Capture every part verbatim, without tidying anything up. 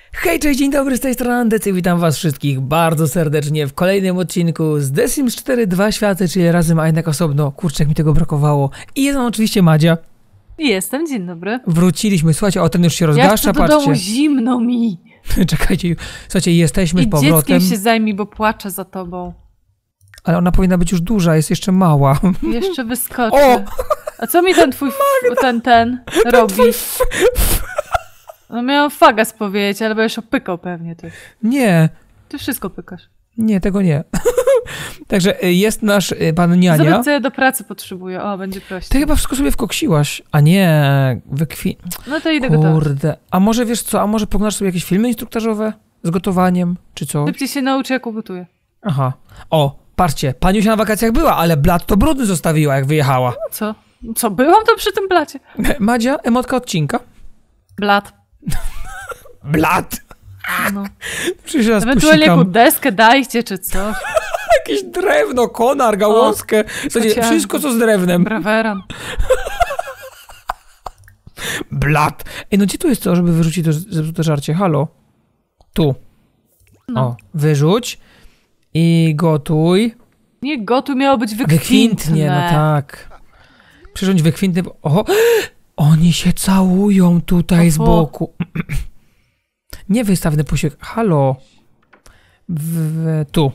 Hej, cześć, dzień dobry, z tej strony Andecy, witam was wszystkich bardzo serdecznie w kolejnym odcinku z The Sims cztery Dwa Światy, czyli razem, a jednak osobno. Kurczę, jak mi tego brakowało. I jest tam oczywiście Madzia. I jestem, dzień dobry. Wróciliśmy, słuchajcie, o ten już się rozgaszcza, Jak to do patrzcie. domu zimno mi. Czekajcie, słuchajcie, jesteśmy I z powrotem. dzieckiem się zajmij, bo płaczę za tobą. Ale ona powinna być już duża, jest jeszcze mała. Jeszcze wyskoczy. O! A co mi ten twój, f- ten, ten robi? No miałam fagas powiedzieć, ale będziesz opykał pewnie ty. Nie, Ty wszystko pykasz. nie, tego nie. Także y, jest nasz y, pan Niania. Zobacz, co ja do pracy potrzebuję. O, będzie Ty prościej. chyba wszystko sobie wkoksiłaś, a nie, wykwi... No to idę gotować. Kurde, a może wiesz co, a może pognasz sobie jakieś filmy instruktażowe z gotowaniem, czy co? Szybciej się nauczy, jak ugotuję. Aha. O, patrzcie, pani się na wakacjach była, ale blat to brudny zostawiła, jak wyjechała. No co? Co, byłam to przy tym blacie? Madzia, emotka odcinka. Blat. Blat! No. Przecież raz Ewentualnie posikam. jakąś deskę dajcie, czy coś. Jakieś drewno, konar, gałązkę. Słuchajcie, chociażby. wszystko co z drewnem. Braweran. Blat! Ej, no gdzie tu jest to, żeby wyrzucić to zepsute żarcie? Halo? Tu. No. O, wyrzuć i gotuj. Nie gotuj, miało być wykwintne. Wykwintnie, no tak. Przyrządź wykwintny... O! Oni się całują tutaj z Oho. boku. Nie wystawny posiłek. Halo. W, w, tu.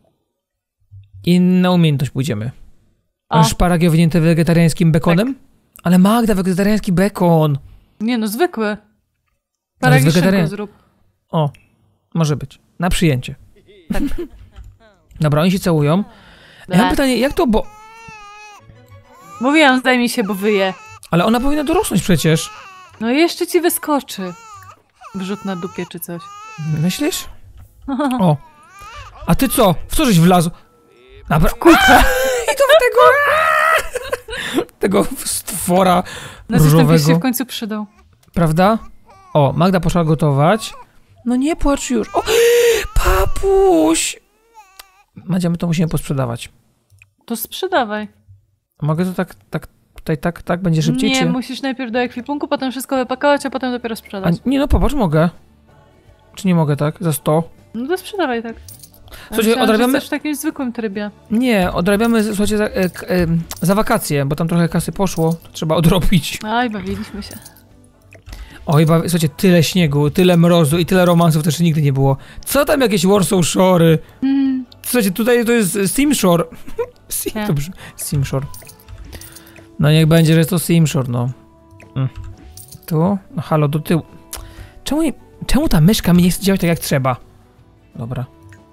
Inna umiejętność pójdziemy. A. Szparagi owinięte wegetariańskim bekonem? Tak. Ale Magda, wegetariański bekon. Nie no, zwykły. Ale Parę z wegetarian- zrób. O, może być. Na przyjęcie. Tak. Dobra, oni się całują. Ja mam pytanie, jak to, bo... Mówiłam, zdejmij się, bo wyje. Ale ona powinna dorosnąć przecież. No i jeszcze ci wyskoczy. Wrzut na dupie czy coś. Myślisz? O. A ty co? W co żeś wlazł? Dobra. Kulka. I to w tego... tego stwora No coś tam różowego. się w końcu przydał. Prawda? O, Magda poszła gotować. No nie płacz już. O, papuś! Madzia, my to musimy posprzedawać. To sprzedawaj. Mogę to tak, tak, tutaj tak, tak? Będzie szybciej, Nie, czy... musisz najpierw do ekwipunku, potem wszystko wypakować, a potem dopiero A, sprzedać. nie no, popatrz, mogę. Czy nie mogę tak? Za sto? No to sprzedawaj tak. Słuchajcie, Myślałam, odrabiamy- że chcesz w takim zwykłym trybie. Nie, odrabiamy, słuchajcie, za, e, k, e, za wakacje, bo tam trochę kasy poszło. To trzeba odrobić. Aj, bawiliśmy się. Oj, ba- słuchajcie, tyle śniegu, tyle mrozu i tyle romansów też nigdy nie było. Co tam jakieś Warsaw Shore'y? Mm. Słuchajcie, tutaj to jest Simshore. Sim, Nie. dobrze, Simshore. No niech będzie, że jest to Simshore, no. Mm. Tu? No halo, do tyłu. Czemu, nie, czemu ta myszka mi nie chce działać tak jak trzeba? Dobra.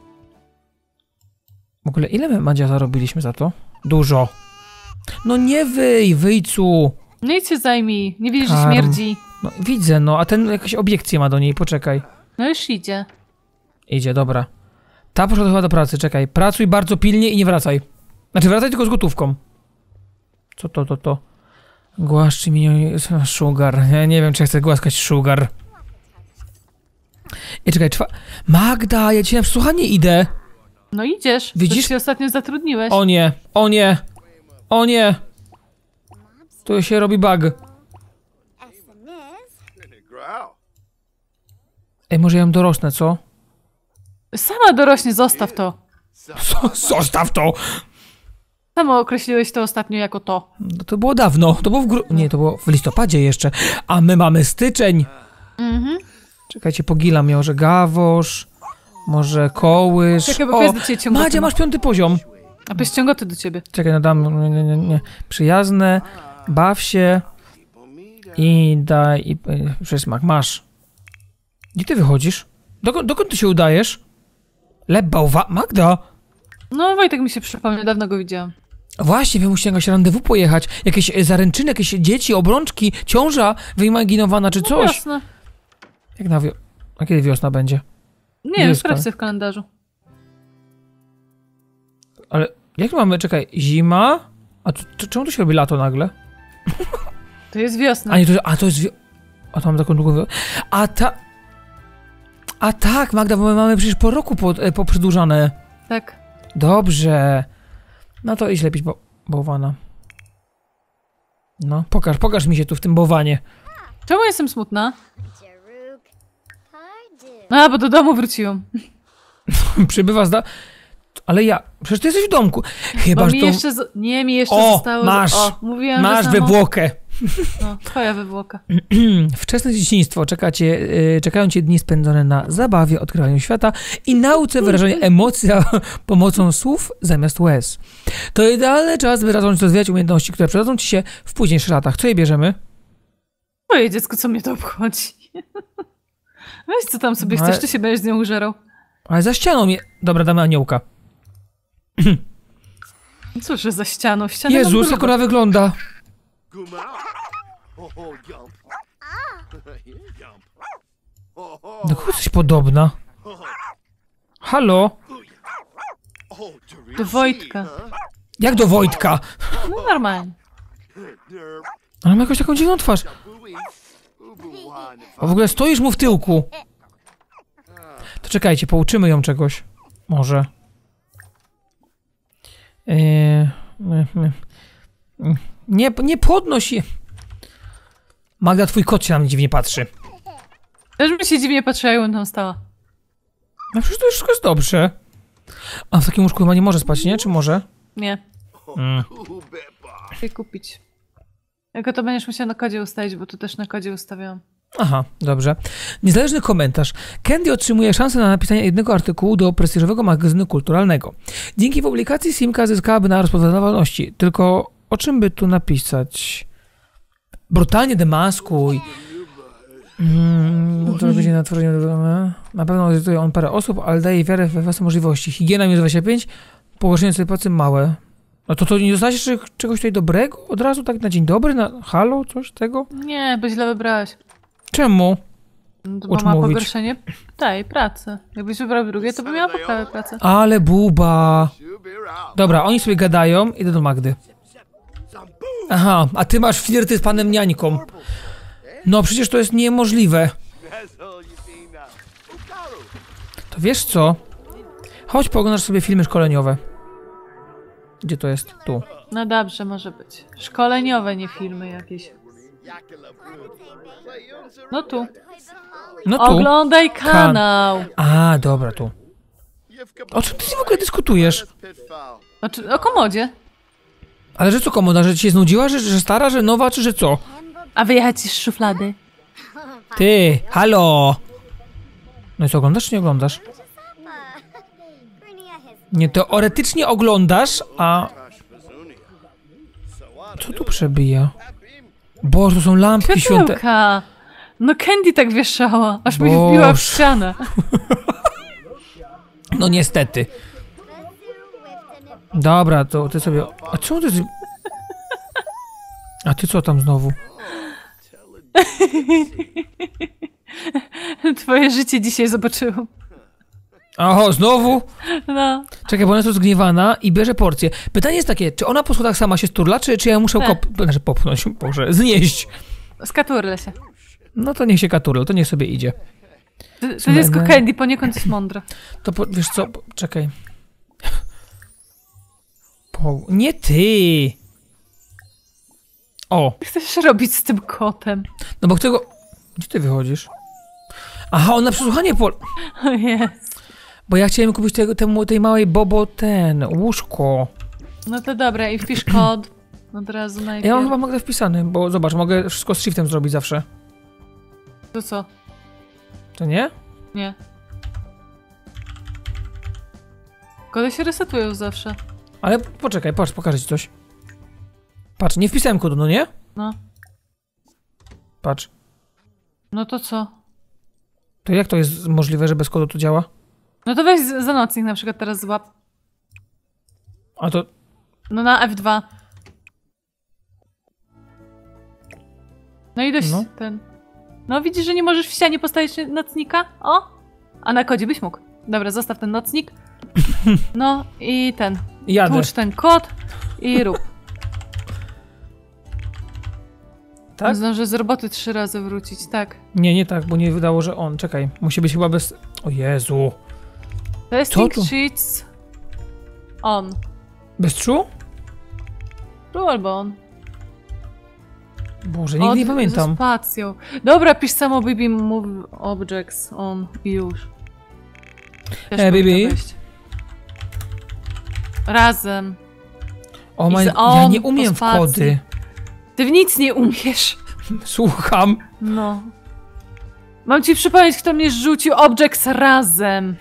W ogóle ile my, Madzia, zarobiliśmy za to? Dużo. No nie wyj, wyjcu. No idź się zajmij. Nie widzisz, że Karm. śmierdzi. No widzę, no, a ten jakieś obiekcje ma do niej, poczekaj. No już idzie. Idzie, dobra. Ta poszła chyba do pracy, czekaj. Pracuj bardzo pilnie i nie wracaj. Znaczy wracaj tylko z gotówką. Co to, to, to? Głaszczy mi sugar. Ja nie wiem, czy ja chcę głaskać sugar. I czekaj, czwa... Magda, ja ci na przesłuchanie idę. No idziesz. Widzisz? Widzisz? Się ostatnio zatrudniłeś. O nie, o nie, o nie. Tu się robi bug. Ej, może ja ją dorosnę, co? Sama dorośnie, zostaw to. Co? Zostaw to! Samo określiłeś to ostatnio jako to. No to było dawno, to było w gru... Nie, to było w listopadzie jeszcze. A my mamy styczeń. Mhm. Czekajcie, pogilam ją, że gawosz, może kołysz. Czekaj, bo O, jest do ciebie ciągoty. Madzia, masz piąty poziom. A bez ciągoty do ciebie. Czekaj, no dam, nie, nie, nie, nie. Przyjazne, baw się i daj, i y, przysmak, masz. Gdzie ty wychodzisz? Dokąd, dokąd ty się udajesz? Lebałwa, Magda! No Wojtek mi się przypomniał, dawno go widziałam. Właśnie, wy musicie jakoś randewu pojechać. Jakieś y, zaręczyny, jakieś dzieci, obrączki, ciąża wyimaginowana czy No coś. jasne. Jak na wio... A kiedy wiosna będzie? Nie wiem, Jest sprawdź tak. sobie w kalendarzu. Ale jak mamy, czekaj, zima? A tu, tu, czemu tu się robi lato nagle? To jest wiosna. A nie, to, a to jest... Wi- a to mam taką długą... wi- A ta... A tak, Magda, bo my mamy przecież po roku po, e, poprzedłużane. Tak. Dobrze. No to idź lepić bo, bałwana. No, pokaż, pokaż mi się tu w tym bałwanie. Czemu jestem smutna? Jaruk, I do. A, bo do domu wróciłam. Przybywa zda... Ale ja... Przecież ty jesteś w domku. Chyba, Bo że mi to... jeszcze... Z... Nie, mi jeszcze O, zostało... masz. O, mówiłam, Masz że samo... wywłokę. No, twoja wywłoka. Wczesne dzieciństwo. Czeka cię, yy, czekają cię dni spędzone na zabawie, odkrywaniu świata i nauce wyrażania emocji za pomocą słów zamiast łez. To idealny czas, by zacząć rozwijać umiejętności, które przydadzą ci się w późniejszych latach. Co je bierzemy? Moje dziecko, co mnie to obchodzi? Weź co tam sobie No, chcesz, ale- ty się będziesz z nią użerał. Ale za ścianą je... Dobra, damy aniołka. Cóż, że za ścianą. Ściana Jezus, jak ona wygląda. Do kogo coś podobna? Halo? Do Wojtka. Jak do Wojtka? No normalnie. Ale ma jakąś taką dziwną twarz. A w ogóle stoisz mu w tyłku. To czekajcie, pouczymy ją czegoś. Może. Eee, nie, nie podnoś je. Magda, twój kot się na mnie dziwnie patrzy. Też mi się dziwnie patrzyła, jak on tam stała. No przecież to już wszystko jest dobrze. A w takim łóżku chyba nie może spać, nie? Czy może? Nie. Mm. Chcę kupić. Jako to będziesz musiał na kodzie ustawić, bo tu też na kodzie ustawiałam. Aha, dobrze. Niezależny komentarz. Candy otrzymuje szansę na napisanie jednego artykułu do prestiżowego magazynu kulturalnego. Dzięki publikacji Simka zyskałaby na rozpoznawalności. Tylko o czym by tu napisać? Brutalnie demaskuj. Mm, to będzie na tworzenie... Na pewno zirytuje on parę osób, ale daje wiarę we własne możliwości. Higiena minus dwadzieścia pięć, położenie sobie pracy małe. No to to nie dostałeś jeszcze czegoś tutaj dobrego? Od razu tak na dzień dobry? Na halo? Coś tego? Nie, bo źle wybrałeś. Czemu? No, to bo Ucz ma mówić. pogorszenie tej pracy. Jakbyś wybrał drugie, to by miała poprawę pracy. Ale buba. Dobra, oni sobie gadają, idę do Magdy. Aha, a ty masz flirty z panem Niańką. No przecież to jest niemożliwe. To wiesz co? Chodź pooglądasz sobie filmy szkoleniowe. Gdzie to jest? Tu. No dobrze, może być. Szkoleniowe, nie filmy jakieś. No tu. No tu. Oglądaj kanał. A, dobra, tu. O czym ty w ogóle dyskutujesz? Znaczy, o komodzie. Ale że co komoda, że ci się znudziła, że, że stara, że nowa, czy że co? A wyjechać z szuflady. Ty, halo! No i co, oglądasz czy nie oglądasz? Nie, teoretycznie oglądasz, a... Co tu przebija? Boże, to są lampki świąte... Światełka. No Candy tak wieszała, aż mi Boże. wbiła w ścianę. No niestety. Dobra, to ty sobie... A czemu ty... A ty co tam znowu? Twoje życie dzisiaj zobaczyłam. Oho, znowu? No. Czekaj, bo ona jest rozgniewana i bierze porcję. Pytanie jest takie, czy ona po schodach sama się sturla, czy, czy ja muszę Tak. kop... Znaczy popchnąć, Boże, znieść. Skaturle się. No to niech się katurle, to niech sobie idzie. To, to Słuchaj, dziecko no. Candy poniekąd jest mądre. To po, wiesz co, po, czekaj. Po, nie ty! O, Co chcesz robić z tym kotem? no bo chcę go... Gdzie ty wychodzisz? Aha, on na przesłuchanie po... O jest. Bo ja chciałem kupić tego, temu, tej małej Bobo ten, łóżko. No to dobra, i wpisz kod. Od razu najpierw. Ja mam chyba Magdę wpisany, bo zobacz, mogę wszystko z shiftem zrobić zawsze. To co? To nie? Nie. Kody się resetują zawsze. Ale poczekaj, patrz, pokażę ci coś. Patrz, nie wpisałem kodu, no nie? No. Patrz. No to co? To jak to jest możliwe, że bez kodu to działa? No to weź z- za nocnik na przykład teraz złap. A to... No na F dwa. No i dość No. ten. No widzisz, że nie możesz w ścianie postawić nocnika? O! A na kodzie byś mógł. Dobra, zostaw ten nocnik. No i ten. Jadę. Tłucz ten kod i rób. Tak? Zdążę z roboty trzy razy wrócić, tak. Nie, nie tak, bo nie wydało, że on. Czekaj, musi być chyba bez... O Jezu. Testing tu? sheets on. Bez true? True albo on. Boże, nigdy Od- nie pamiętam. Ze spacją. Dobra, pisz samo baby move objects on i już. Też E, powinno baby? wejść. Razem. O I my, z ja on nie po umiem w spacji. kody. Ty w nic nie umiesz. Słucham. No. Mam ci przypomnieć, kto mnie rzucił objects razem.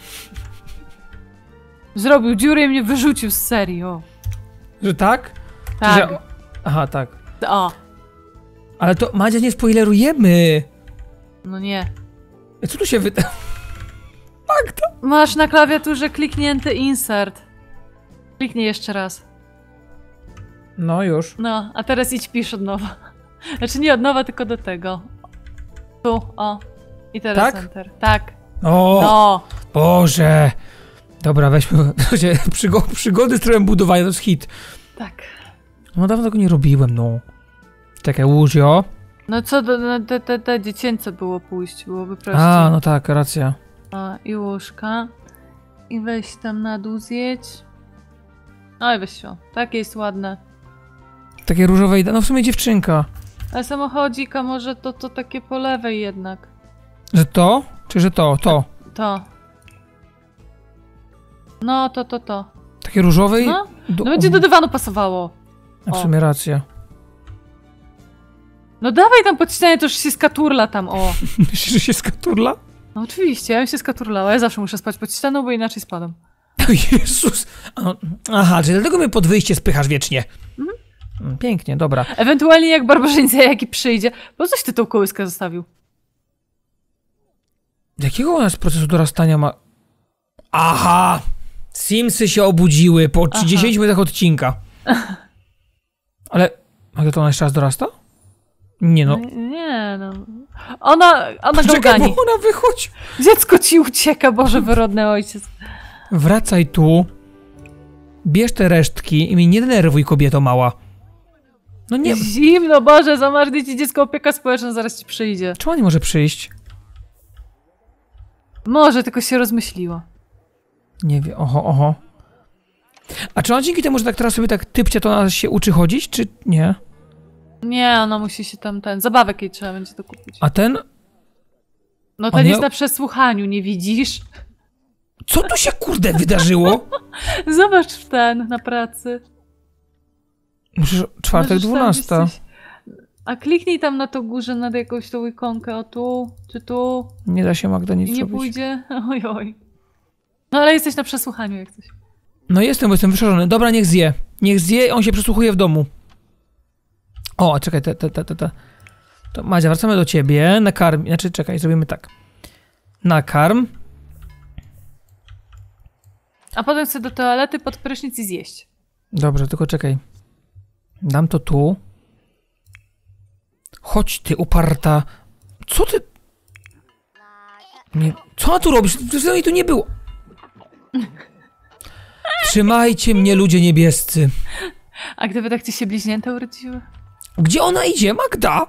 Zrobił dziurę i mnie wyrzucił z serio. Że tak? Tak. Że... Aha, tak. O. Ale to, Madzia, nie spoilerujemy. No nie. Co tu się wyda... Magda. Masz na klawiaturze kliknięty insert. Kliknij jeszcze raz. No już. No, a teraz idź pisz od nowa. Znaczy nie od nowa, tylko do tego. Tu, o. I teraz Tak? enter. Tak. O, No. Boże. Dobra, weźmy... Przygo przygody z trybem budowania, to jest hit. Tak. No dawno tego nie robiłem, no. Czekaj, łóżio. No co, do, no, te, te, te dziecięce było pójść, byłoby prościej. A, no tak, racja. O, i łóżka. I weź tam na dół zjedź. Oj, weź się. Takie jest ładne. Takie różowe i... No w sumie dziewczynka. Ale samochodzik, a może to, to takie po lewej jednak. Że to? Czy że to? To. To. No, to, to, to. Takie różowe i... No, do... no będzie do dywanu pasowało. A w o. sumie racja. No dawaj tam pod ścianę, to już się skaturla tam, o. Myślisz, że się skaturla? No oczywiście, ja bym się skaturlała. Ja zawsze muszę spać pod ścianą, bo inaczej spadam. O Jezus! A no, aha, czyli dlatego mnie pod wyjście spychasz wiecznie. Mhm. Mm, Pięknie, dobra. Ewentualnie jak barbarzyńca jaki przyjdzie. Po coś ty tą kołyskę zostawił? Jakiego u nas procesu dorastania ma... Aha! Simsy się obudziły po trzydziestu minutach odcinka. Ale... Ale to ona jeszcze raz dorasta? Nie no. Nie no. Ona, ona go Czekaj, bo gani. ona wychodzi. Dziecko ci ucieka, Boże wyrodny ojciec. Wracaj tu. Bierz te resztki i mnie nie denerwuj, kobieto mała. No nie... Zimno, Boże, zamarny ci dziecko, opieka społeczna zaraz ci przyjdzie. Czemu nie może przyjść? Może, tylko się rozmyśliło. Nie wiem, oho, oho. A czy ona dzięki temu, że tak teraz sobie tak typcie, to ona się uczy chodzić, czy nie? Nie, ona musi się tam ten... Zabawek jej trzeba będzie to kupić. A ten... No ten on jest miał- na przesłuchaniu, nie widzisz? Co tu się kurde wydarzyło? Zobacz w ten, na pracy. Przecież czwartek Możesz tam dwunasta. gdzieś coś- A kliknij tam na to górze, na jakąś tą ikonkę, o tu, czy tu. Nie da się, Magda, nic I nie zrobić. pójdzie. Oj, oj. No ale jesteś na przesłuchaniu jak coś. No jestem, bo jestem wyszarzony. Dobra, niech zje. Niech zje, on się przesłuchuje w domu. O, czekaj, te, te, te, te, te. To Madzia, wracamy do ciebie. Nakarm, znaczy czekaj, zrobimy tak. Nakarm. A potem chcę do toalety pod prysznic i zjeść. Dobrze, tylko czekaj. Dam to tu. Chodź ty, uparta. Co ty... Nie... Co ona tu robisz? Przecież jej tu nie było. Trzymajcie mnie, ludzie niebiescy. A gdyby tak ci się bliźnięta urodziły? Gdzie ona idzie, Magda?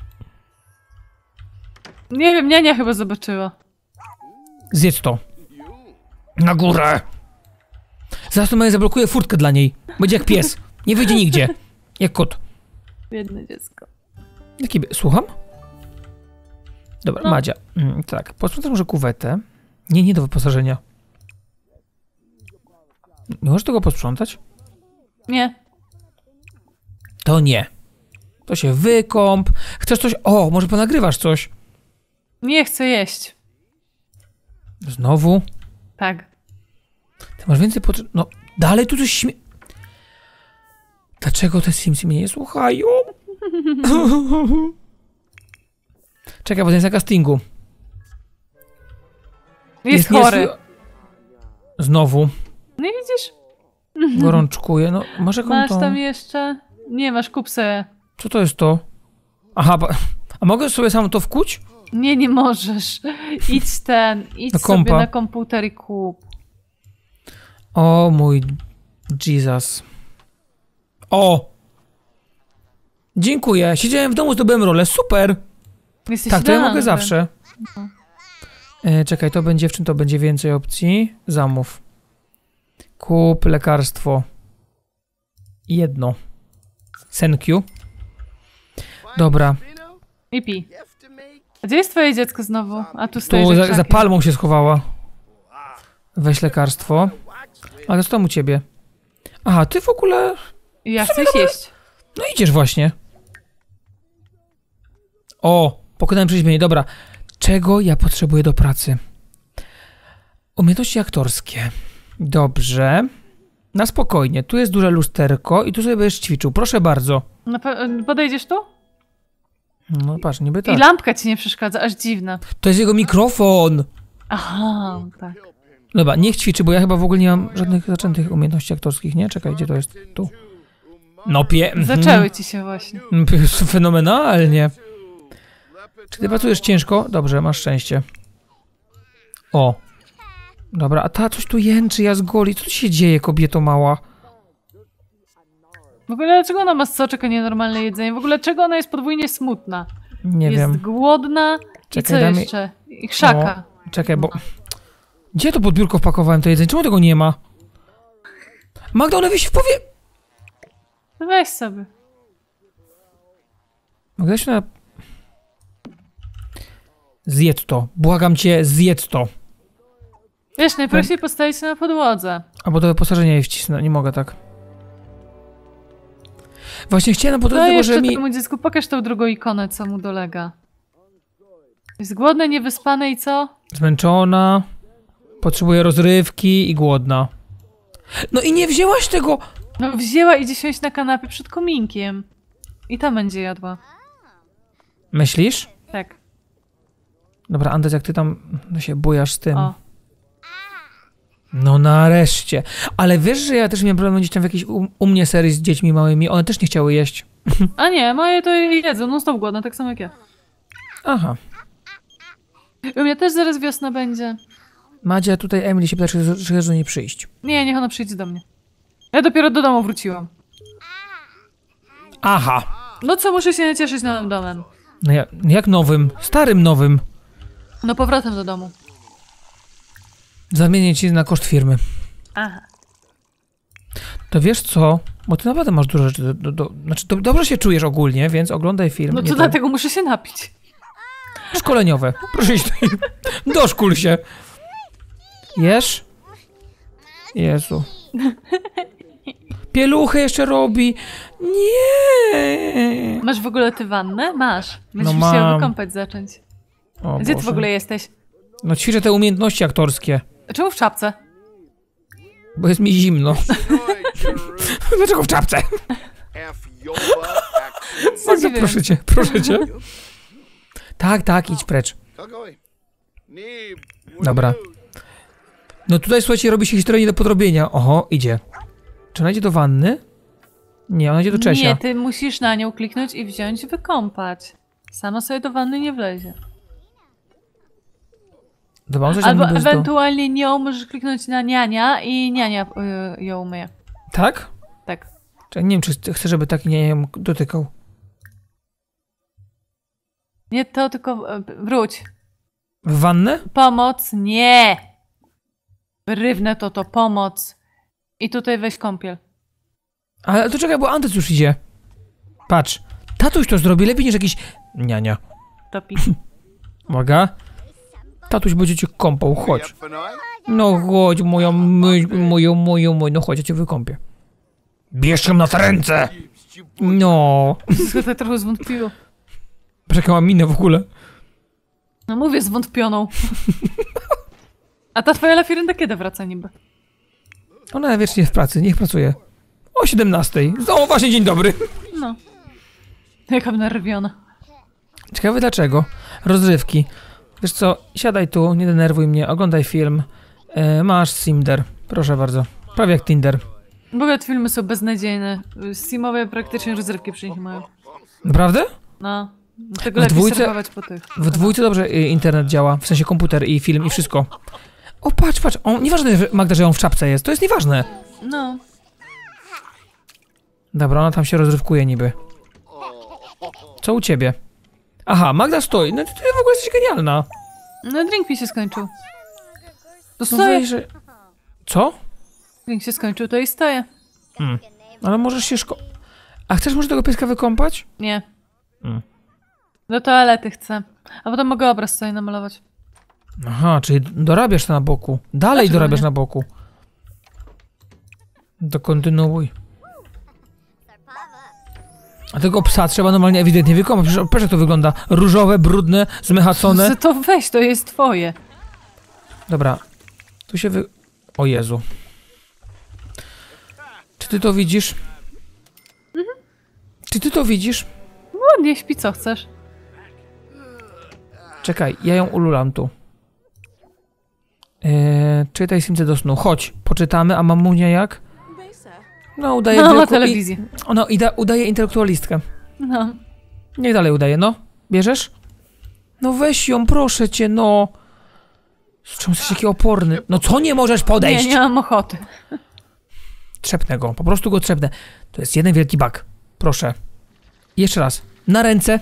Nie wiem, niania chyba zobaczyła. Zjedz to. Na górę. Zaraz to zablokuje furtkę dla niej. Będzie jak pies. Nie wyjdzie nigdzie. Jak kot. Biedne dziecko. Jaki by... Słucham? Dobra, No. Madzia. Mm, tak, posprzątasz może kuwetę. Nie, nie do wyposażenia. Nie możesz tego posprzątać? Nie. To nie. To się wykąp. Chcesz coś... O, może ponagrywasz coś. Nie chcę jeść. Znowu? Tak. Ty masz więcej potrzeb... No, dalej tu coś śmie... Dlaczego te Simsy mnie nie słuchają? Czekaj, bo to jest na castingu. Jest, chory. nieswy- Znowu. No i widzisz? Gorączkuje. No, masz jaką Masz tą... tam jeszcze... Nie, masz kup sobie. Co to jest to? Aha, ba... a mogę sobie sam to wkuć? Nie, nie możesz. Idź ten, idź Na sobie kompa. na komputer i kup. O mój Jesus. O! Dziękuję. Siedziałem w domu, zdobyłem rolę. Super! Jesteś Tak, to ja idealny. mogę zawsze. E, czekaj, to będzie w czym to będzie więcej opcji? Zamów. Kup lekarstwo. Jedno. Thank you. Dobra. I pi. A gdzie jest twoje dziecko znowu? A tu stoi Tu za, za palmą się schowała. Weź lekarstwo. Ale co tam u ciebie? Aha, ty w ogóle... Ja chcę jeść. No idziesz właśnie. O, pokonałem przeziębienie. Dobra. Czego ja potrzebuję do pracy? Umiejętności aktorskie. Dobrze. Na spokojnie. Tu jest duże lusterko i tu sobie będziesz ćwiczył. Proszę bardzo. No, podejdziesz tu? No patrz, niby tak. I lampka ci nie przeszkadza, aż dziwna. To jest jego mikrofon. Aha, tak. Dobra, niech ćwiczy, bo ja chyba w ogóle nie mam żadnych zaczętych umiejętności aktorskich, nie? Czekaj, gdzie to jest? Tu. No pie... Zaczęły ci się właśnie. Fenomenalnie. Czy ty pracujesz ciężko? Dobrze, masz szczęście. O. Dobra, a ta coś tu jęczy, ja z goli. Co tu się dzieje, kobieto mała? W ogóle dlaczego ona ma z soczek, a nie normalne jedzenie? W ogóle czego ona jest podwójnie smutna? Nie jest wiem. Jest głodna Czekaj, i co damy... jeszcze? I krzaka. O, czekaj, bo... Gdzie to pod biurko wpakowałem to jedzenie? Czemu tego nie ma? Magda, ona wisi w powie... No weź sobie. Magda się na... Zjedz to. Błagam cię, zjedz to. Wiesz, najprościej postawić się na podłodze. Albo do wyposażenia jej wcisnę. Nie mogę tak. Właśnie chciałem na podłodze No tego, jeszcze że mi... temu dziecku pokaż tą drugą ikonę, co mu dolega. Jest głodne, niewyspane i co? Zmęczona. Potrzebuje rozrywki i głodna. No i nie wzięłaś tego... No wzięła i idzie siąść na kanapie przed kominkiem. I tam będzie jadła. Myślisz? Tak. Dobra, Andes, jak ty tam no się bujasz z tym. O. No nareszcie. Ale wiesz, że ja też miałem problem gdzieś tam w jakiejś u, u mnie serii z dziećmi małymi. One też nie chciały jeść. A nie, moje to jedzą, no stop głodne, tak samo jak ja. Aha. U mnie też zaraz wiosna będzie. Madzia, tutaj Emily się pyta, czy chcesz do niej przyjść. Nie, niech ona przyjdzie do mnie. Ja dopiero do domu wróciłam. Aha. No co, muszę się cieszyć nowym domem. No ja, jak nowym? Starym nowym. No powrotem do domu. Zamienię ci na koszt firmy. Aha. To wiesz co? Bo ty naprawdę masz dużo rzeczy do... do, do znaczy, do, dobrze się czujesz ogólnie, więc oglądaj film. No to Nie dlatego muszę się napić. Szkoleniowe. Proszę iść tutaj. Doszkól się. Jesz? Jezu. Pieluchy jeszcze robi. Nie. Masz w ogóle ty wannę? Masz. Będziesz No się mam. wykąpać zacząć. O Gdzie ty Boże. w ogóle jesteś? No ćwiczę te umiejętności aktorskie. Czemu w czapce? Bo jest mi zimno. Dlaczego w czapce? Magda, wiem. proszę cię, proszę cię. Tak, tak, idź precz. Dobra. No tutaj, słuchajcie, robi się historia nie do podrobienia. Oho, idzie. Czy ona idzie do wanny? Nie, ona idzie do Czesia. Nie, ty musisz na nią kliknąć i wziąć wykąpać. Sama sobie do wanny nie wlezie. Dobra, on coś Albo tam niby do... ewentualnie nią możesz kliknąć na niania i niania y, ją umyje. Tak? Tak. Czekaj, nie wiem, czy chcę, żeby taki nie ją dotykał. Nie to, tylko y, wróć. W wannę? Pomoc, nie! Rywnę to, to pomoc. I tutaj weź kąpiel. Ale to czekaj, bo Andes już idzie. Patrz. Tatuś to zrobi lepiej niż jakiś... Niania. Topi. Uwaga. Tatuś będzie cię kąpał, chodź. No chodź, moja myśl, moją, moją, moją, no chodź, ja cię wykąpię. Bierz ją na te ręce! No. Tutaj trochę zwątpiło. Patrz, jaka mam minę w ogóle. No mówię, zwątpioną. A ta twoja lafirynda kiedy wraca niby? Ona wiecznie w pracy, niech pracuje. O siedemnastej. O, właśnie dzień dobry. No. Jaka nerwiona. Ciekawe dlaczego. Rozrywki. Wiesz co, siadaj tu, nie denerwuj mnie, oglądaj film. E, masz Simder. Proszę bardzo. Prawie jak Tinder. W ogóle te filmy są beznadziejne. Steamowe praktycznie rozrywki przy nich mają. Naprawdę? No. Dlatego W lepiej dwójce- serwować po tych. W dwójce dobrze y, internet działa, w sensie komputer i film i wszystko. O, patrz, patrz, on, nieważne, że Magda, że on w czapce jest, to jest nieważne. No. Dobra, ona tam się rozrywkuje niby. Co u ciebie? Aha, Magda stoi, no ty, ty w ogóle jesteś genialna. No drink mi się skończył. To No stoję. weź, że... Co? Drink się skończył, to i stoję. Hmm. Ale możesz się szko... A chcesz może tego pieska wykąpać? Nie. Mm. Do toalety chcę. A potem mogę obraz sobie namalować. Aha, czyli dorabiasz to na boku. Dalej Dlaczego dorabiasz nie? na boku. To kontynuuj. A tego psa trzeba normalnie ewidentnie wykąpać. Przecież patrz jak to wygląda. Różowe, brudne, zmechacone. To weź, to jest twoje. Dobra. Tu się wy... O Jezu. Czy ty to widzisz? Mhm. Czy ty to widzisz? No, nie śpi, co chcesz. Czekaj, ja ją ululam tu. Eee, czytaj Simsy do snu. Chodź, poczytamy, a mamunia jak? No, udaje... No, na wielką- telewizji. I... Ona ida... udaje intelektualistkę. No. Niech dalej udaje, no. Bierzesz? No weź ją, proszę cię, no. Czemu jesteś taki oporny? No co nie możesz podejść? Nie, nie mam ochoty. Trzepnę go, po prostu go trzepnę. To jest jeden wielki bug. Proszę. I jeszcze raz. Na ręce.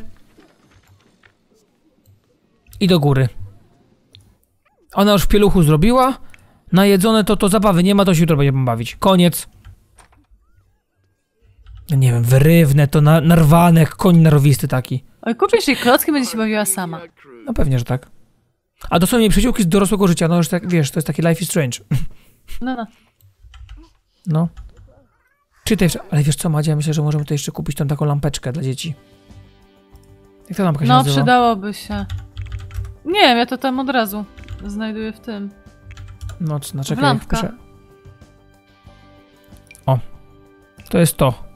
I do góry. Ona już w pieluchu zrobiła. Najedzone to to zabawy nie ma, to się jutro będziemy bawić. Koniec. Nie wiem, wyrywne to na, narwane, jak koń narwisty taki. Oj, kupisz jej klocki, będzie się bawiła sama. No pewnie, że tak. A to są jej przyjaciółki z dorosłego życia, no już tak, wiesz, to jest taki life is strange. No, no. No. Czytaj, ale wiesz co, Madzia, myślę, że możemy tutaj jeszcze kupić tą taką lampeczkę dla dzieci. Jak ta lampka się No, nazywa? przydałoby się. Nie wiem, ja to tam od razu znajduję w tym. Nocna, W czekaj, lampka. muszę... O. To jest to.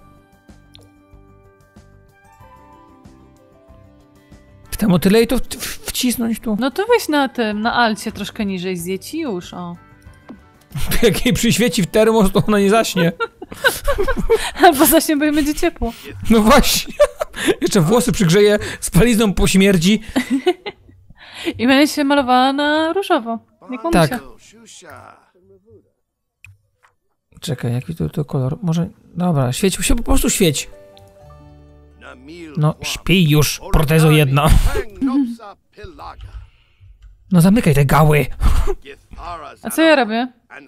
W te motyle i to w- w- wcisnąć tu. No to weź na tym, na alcie troszkę niżej zjedź i już, o. Jak jej przyświeci w termos, to ona nie zaśnie. Albo zacznie, bo jej będzie ciepło. No właśnie. Jeszcze włosy przygrzeje, spalizną po śmierci. I będzie się malowała na różowo. Nie kłamie Tak. się. Czekaj, jaki to, to kolor? Może... Dobra, świeć się, po prostu świeć. No, śpij już, protezo jedna. No zamykaj te gały. A co ja robię?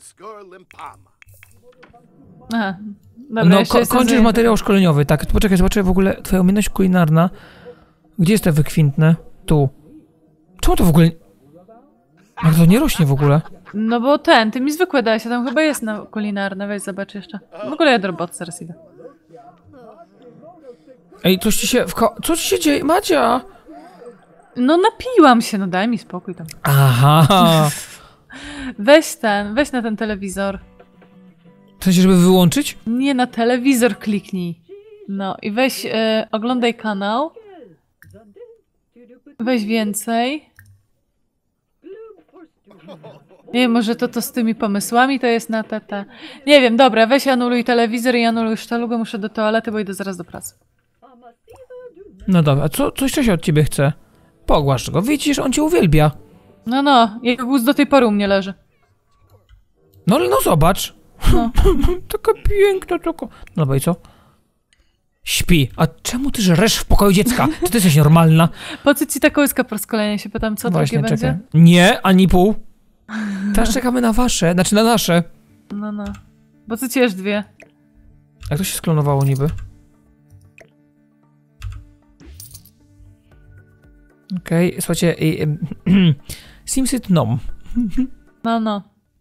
Aha. Dobra, No, jeszcze ko jestem kończysz zajęta. materiał szkoleniowy, tak. Poczekaj, zobaczę w ogóle twoja umiejętność kulinarna. Gdzie jest te wykwintne? Tu. Czemu to w ogóle... Jak to nie rośnie w ogóle? No bo ten, ty mi zwykłe dałeś, a tam chyba jest na kulinarne, weź zobacz jeszcze. W ogóle ja do roboty zaraz idę. Ej, coś ci się... W ko co ci się dzieje? Macia! No napiłam się, no daj mi spokój tam. Aha! Weź ten, weź na ten telewizor. W sensie, żeby wyłączyć? Nie, na telewizor kliknij. No i weź, e, oglądaj kanał. Weź więcej. Nie wiem, może to to z tymi pomysłami to jest na te, te. Nie wiem, dobra, weź anuluj telewizor i anuluj sztalugę, muszę do toalety, bo idę zaraz do pracy. No dobra, a co, coś się od ciebie chce? Pogłasz go, widzisz, on cię uwielbia. No, no, jego guz do tej pory u mnie leży. No ale no zobacz. No. Taka piękna, taka... No dobra i co? Śpi. A czemu ty żresz w pokoju dziecka? Czy ty jesteś normalna? Po co ci ta kołyska po rozkolenie się pytam, co Właśnie, drugie czekaj. będzie? Nie, ani pół. Teraz czekamy na wasze, znaczy na nasze. No, no. Bo co ci aż dwie? Jak to się sklonowało niby? Okej, okay, słuchajcie, i, y, Simsit nom. No, no.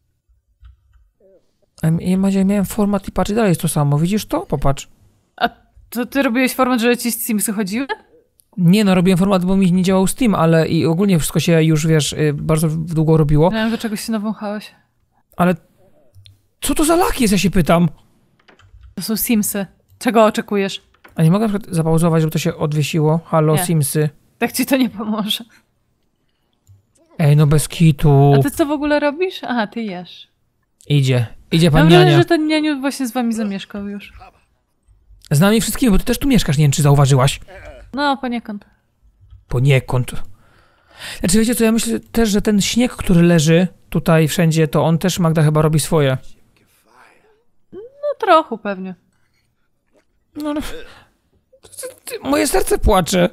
Ja miałem format i patrz, i dalej jest to samo. Widzisz to? Popatrz. A to ty robiłeś format, że ci z Simsy chodziły? Nie no, robiłem format, bo mi nie działał Steam, ale i ogólnie wszystko się już, wiesz, y, bardzo długo robiło. Nie wiem, do czegoś się nawąchałeś. Ale co to za lak jest, ja się pytam? To są Simsy. Czego oczekujesz? A nie mogę na przykład zapauzować, żeby to się odwiesiło? Halo, Nie. Simsy. Tak ci to nie pomoże. Ej, no bez kitu. A ty co w ogóle robisz? Aha, ty jesz. Idzie. Idzie Mam pan wrażenie, niania. że ten nianiu właśnie z wami zamieszkał już. Z nami wszystkimi, bo ty też tu mieszkasz, nie wiem, czy zauważyłaś. No, poniekąd. Poniekąd. Znaczy, wiecie co, ja myślę też, że ten śnieg, który leży tutaj wszędzie, to on też, Magda, chyba robi swoje. No trochę pewnie. No ale... Ty, ty, moje serce płacze.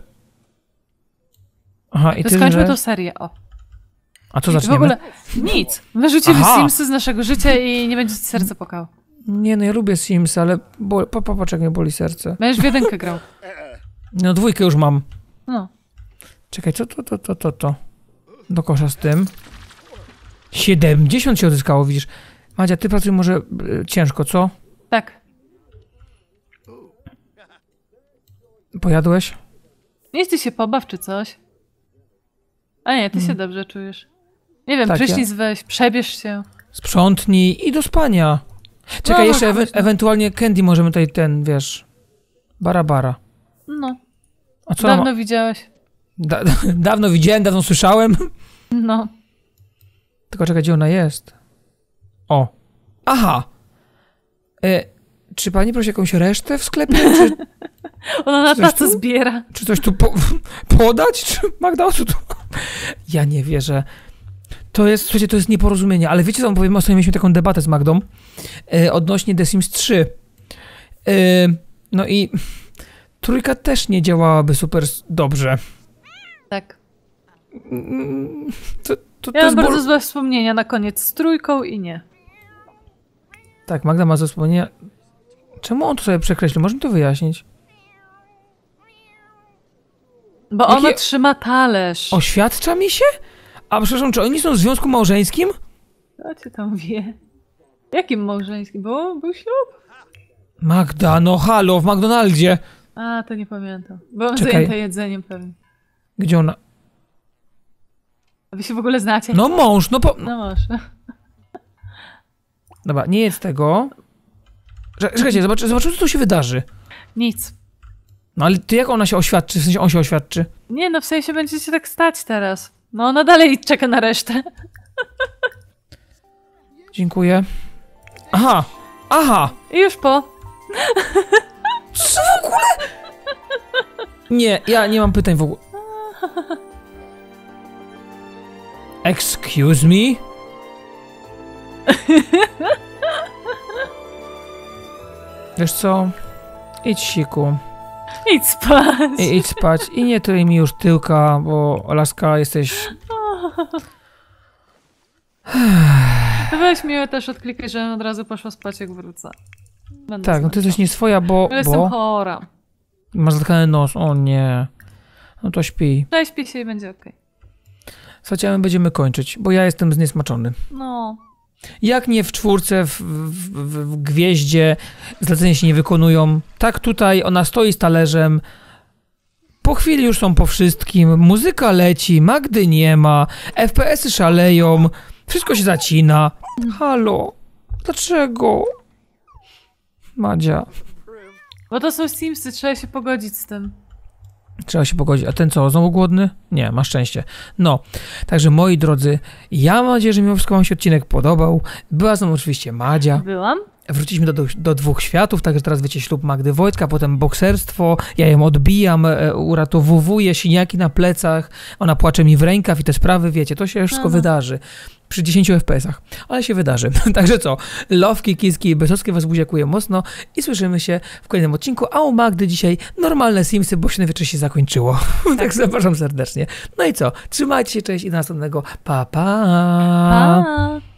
Aha, i To ty, skończmy że... tą serię, o. A co I zaczniemy? w ogóle nic. Wyrzucimy Aha. Simsy z naszego życia i nie będzie ci serce płakało. Nie no, ja lubię Sims, ale bo... po, popatrz, jak mnie boli serce. Będziesz w jedynkę grał. No dwójkę już mam. No. Czekaj, co to, to, to, to, to? Do kosza z tym. siedemdziesiąt się odzyskało, widzisz. Madzia, ty pracuj może y, ciężko, co? Tak. Pojadłeś? Nie ty się pobaw czy coś. A nie, ty Mhm. się dobrze czujesz. Nie wiem, Tak, prysznic ja- weź, przebierz się. Sprzątnij i do spania. Czekaj, No, jeszcze ewe właśnie. ewentualnie Candy możemy tutaj ten, wiesz... Bara, bara. No, A co dawno ma... widziałeś. Da dawno widziałem, dawno słyszałem. No. Tylko czekaj, gdzie ona jest? O. Aha. E, czy pani prosi jakąś resztę w sklepie? Czy, Ona na Coś taco tu? zbiera. czy coś tu po podać? Czy Magda, o co tu? Ja nie wierzę. To jest, słuchajcie, to jest nieporozumienie, ale wiecie co wam powiem? Ostatnio mieliśmy taką debatę z Magdą e, odnośnie The Sims trzy. E, no i trójka też nie działałaby super s- dobrze. Tak. Mm, To, to, to Ja mam jest bardzo bol- złe wspomnienia na koniec z trójką i nie. Tak, Magda ma ze wspomnienia. Czemu on to sobie przekreślił? Można to wyjaśnić? Bo Jakie- ona trzyma talerz. Oświadcza mi się? A przepraszam, czy oni są w związku małżeńskim? Co cię tam wie? Jakim małżeńskim? Bo był ślub? Magda, no halo, w McDonaldzie. A, to nie pamiętam. Byłam Czekaj. zajęta jedzeniem pewnie. Gdzie ona? A wy się w ogóle znacie? No mąż, no po... No może. Dobra, nie jest tego. Czekaj, Czekajcie, zobacz, zobaczymy, co tu się wydarzy. Nic. No ale ty jak ona się oświadczy? W sensie on się oświadczy. Nie, no w sensie będziecie tak stać teraz. No ona dalej czeka na resztę. Dziękuję. Aha, aha. I już po. Co w ogóle? Nie, ja nie mam pytań w ogóle. Excuse me? Wiesz co? Idź siku. Idź spać. I idź spać. I nie tryj mi już tyłka, bo laska jesteś... Weź mi też odklikaj, żebym od razu poszła spać, jak wrócę. Będę Tak, no ty jesteś nie swoja, bo... Ale jestem bo... chora. Masz zatkany nos, o nie. No to śpi. Prześpij się i będzie okej. Słuchajcie, a my będziemy kończyć, bo ja jestem zniesmaczony. No. Jak nie w czwórce, w, w, w, w gwieździe zlecenia się nie wykonują, tak tutaj ona stoi z talerzem, po chwili już są po wszystkim, muzyka leci, Magdy nie ma, F P S-y szaleją, wszystko się zacina. Halo, dlaczego? Madzia, Bo to są Simsy, trzeba się pogodzić z tym. trzeba się pogodzić. A ten co, znowu głodny? Nie, ma szczęście. No, także moi drodzy, ja mam nadzieję, że mimo wszystko wam się odcinek podobał. Była z nami oczywiście Madzia. Byłam? Wróciliśmy do, do, do dwóch światów, także teraz wiecie, ślub Magdy Wojtka, potem bokserstwo, ja ją odbijam, e, uratowuję, siniaki na plecach, ona płacze mi w rękaw i te sprawy, wiecie, to się wszystko Aha. wydarzy. Przy dziesięciu F P S-ach, ale się wydarzy. Także co, lowki, kiski i besowskie was buziakuję mocno i słyszymy się w kolejnym odcinku, a u Magdy dzisiaj normalne Simsy, bo się na wieczór się zakończyło. Tak. tak zapraszam serdecznie. No i co, trzymajcie się, cześć i do następnego. Pa, pa! Pa!